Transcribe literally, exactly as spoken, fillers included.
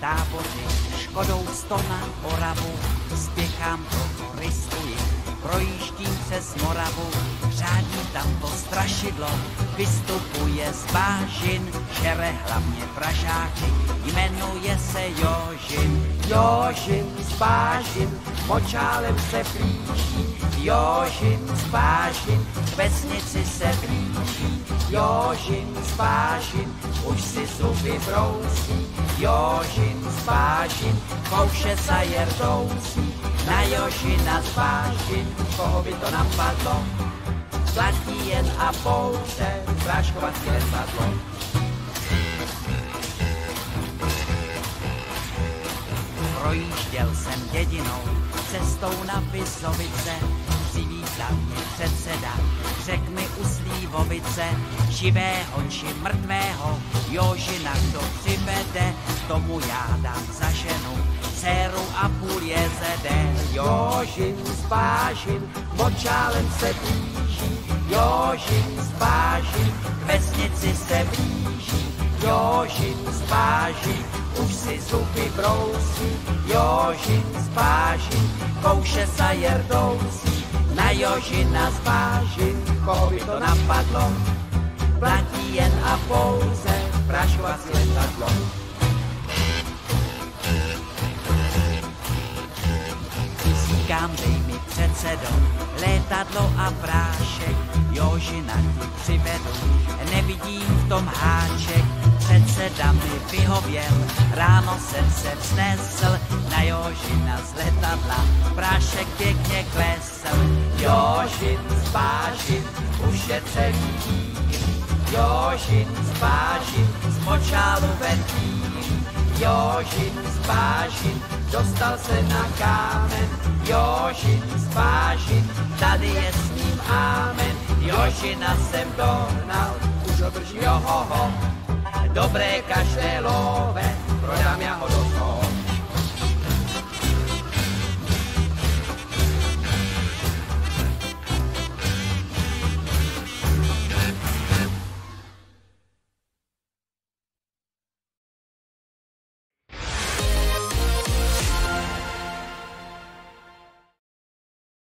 táboři, Škodou sto na Oravu, spěchám, proto riskuji, projíždím přes Moravu, řádí tam to strašidlo, vystupuje z Bážin, žere hlavně Pražáky, jmenuje se Jožin. Jožin z Bážin, močálem se blíží, Jožin z Bážin, k vesnici se blíží, Jožin z Bážin, už si zuby brousí, Jožin z Bážin, kouše za jerdoucí, na Jožina z Bážin, koho by to napadlo, platí jen a pouze práškovací letadlo. Projížděl jsem dědinou, cestou na Visovice, přivítal mě předseda, řek mi u Slívovice, živého či mrtvého, Jožina kdo přivede, tomu já dám za ženu, dceru a půl jezede. Jožin z Bážin, močálem se blíží, Jožin z Bážin, k vesnici se blíží, Jožin z Bážin, už si zuby brousí, Jožin z Bážin, kouše za jerdoucí, na Jožina z Bážin, koho by to napadlo, platí jen a pouze práškovací letadlo. Říkám, dej mi předsedo, létadlo a prášek, Jožina ti přivedu, nevidím v tom háček, předseda mi vyhověl, ráno jsem se vznesl, na Jožina z letadla, prášek pěkně klesl. Jožin z Bážin, už je celý díl, Jožin z Bážin, z močálu ventíl, Jožin z Bážin, dostal se na kámen, Jožin z Bážin, tady je s ním ámen, Jožina jsem dohnal, už ho drží, johoho, dobré kaštelové, prodám já ho do toho.